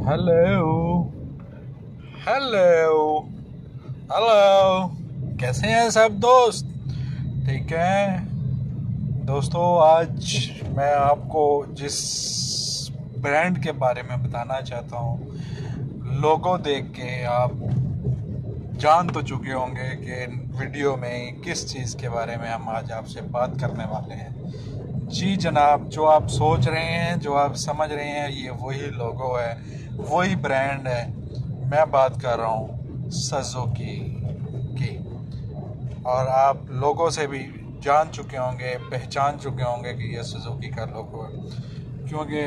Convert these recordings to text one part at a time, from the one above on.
Hello hello hello, कैसे हैं सब दोस्त? ठीक है दोस्तों, आज मैं आपको जिस ब्रांड के बारे में बताना चाहता हूँ, लोगो देख के आप जान तो चुके होंगे कि वीडियो में किस चीज़ के बारे में हम आज आपसे बात करने वाले हैं। जी जनाब, जो आप सोच रहे हैं, जो आप समझ रहे हैं, ये वही लोगो है, वही ब्रांड है। मैं बात कर रहा हूँ सुजुकी की। और आप लोगों से भी जान चुके होंगे, पहचान चुके होंगे कि ये सुजुकी का लोगो है, क्योंकि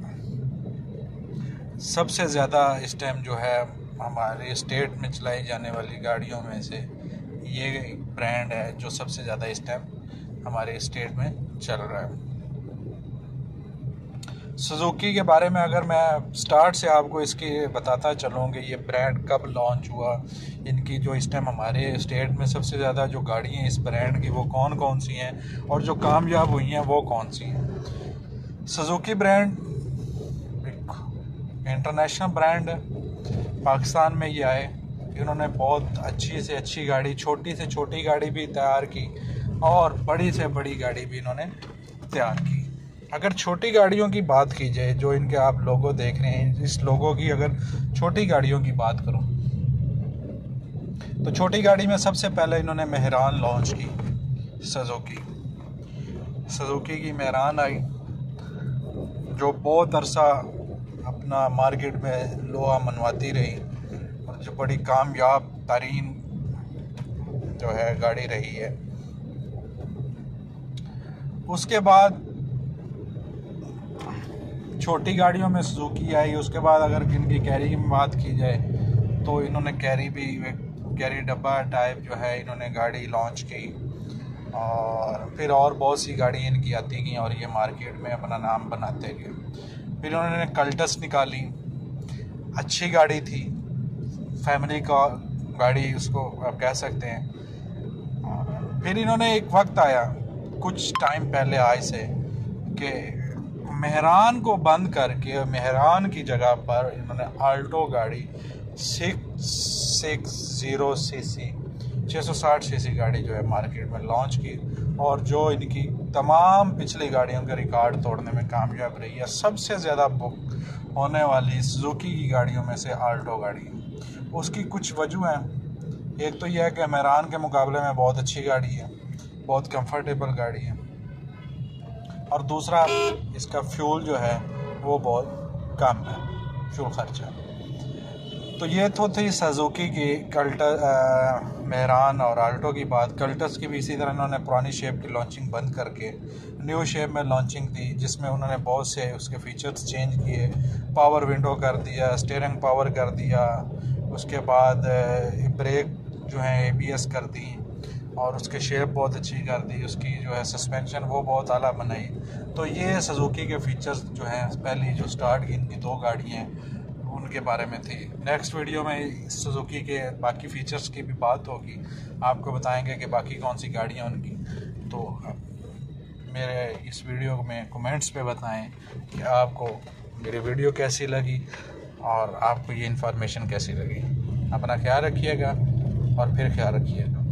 सबसे ज़्यादा इस टाइम जो है हमारे स्टेट में चलाई जाने वाली गाड़ियों में से ये ब्रांड है जो सबसे ज़्यादा इस टाइम हमारे स्टेट में चल रहा है। सुजुकी के बारे में अगर मैं स्टार्ट से आपको इसके बताता चलूँ कि ये ब्रांड कब लॉन्च हुआ, इनकी जो इस टाइम हमारे स्टेट में सबसे ज़्यादा जो गाड़ी हैं इस ब्रांड की वो कौन कौन सी हैं और जो कामयाब हुई हैं वो कौन सी हैं। सुजुकी ब्रांड एक इंटरनेशनल ब्रांड है, पाकिस्तान में ये आए, इन्होंने बहुत अच्छी से अच्छी गाड़ी, छोटी से छोटी गाड़ी भी तैयार की और बड़ी से बड़ी गाड़ी भी इन्होंने तैयार की। अगर छोटी गाड़ियों की बात की जाए, जो इनके आप लोगो देख रहे हैं, इस लोगो की अगर छोटी गाड़ियों की बात करूं तो छोटी गाड़ी में सबसे पहले इन्होंने मेहरान लॉन्च की। सुजुकी की मेहरान आई, जो बहुत अरसा अपना मार्केट में लोहा मनवाती रही और जो बड़ी कामयाब तरीन जो है गाड़ी रही है। उसके बाद छोटी गाड़ियों में सुजुकी आई। उसके बाद अगर इनकी कैरी की बात की जाए तो इन्होंने कैरी डब्बा टाइप जो है इन्होंने गाड़ी लॉन्च की, और फिर और बहुत सी गाड़ी इनकी आती गई और ये मार्केट में अपना नाम बनाते गए। फिर इन्होंने कल्टस निकाली, अच्छी गाड़ी थी, फैमिली का गाड़ी उसको आप कह सकते हैं। फिर इन्होंने एक वक्त आया कुछ टाइम पहले आज से कि मेहरान को बंद करके मेहरान की जगह पर इन्होंने आल्टो गाड़ी 660 सीसी 660 सीसी गाड़ी जो है मार्केट में लॉन्च की, और जो इनकी तमाम पिछली गाड़ियों का रिकॉर्ड तोड़ने में कामयाब रही है। सबसे ज़्यादा बुक होने वाली सुजुकी की गाड़ियों में से आल्टो गाड़ी है। उसकी कुछ वजह हैं। एक तो यह है कि मेहरान के मुकाबले में बहुत अच्छी गाड़ी है, बहुत कंफर्टेबल गाड़ी है, और दूसरा इसका फ्यूल जो है वो बहुत कम है, फ्यूल खर्चा। तो ये तो थी सुजुकी की मेहरान और आल्टो की बात। कल्टस की भी इसी तरह इन्होंने पुरानी शेप की लॉन्चिंग बंद करके न्यू शेप में लॉन्चिंग दी, जिसमें उन्होंने बहुत से उसके फीचर्स चेंज किए। पावर विंडो कर दिया, स्टीयरिंग पावर कर दिया, उसके बाद ब्रेक जो है ABS कर दी, और उसके शेप बहुत अच्छी कर दी, उसकी जो है सस्पेंशन वो बहुत आला बनाई। तो ये सुजुकी के फीचर्स जो हैं पहली जो स्टार्ट की इनकी दो गाड़ियाँ हैं उनके बारे में थी। नेक्स्ट वीडियो में सुजुकी के बाकी फीचर्स की भी बात होगी, आपको बताएंगे कि बाकी कौन सी गाड़ियाँ उनकी। तो मेरे इस वीडियो में कमेंट्स पे बताएं कि आपको मेरी वीडियो कैसी लगी और आपको ये इन्फॉर्मेशन कैसी लगी। अपना ख्याल रखिएगा और फिर ख्याल रखिएगा।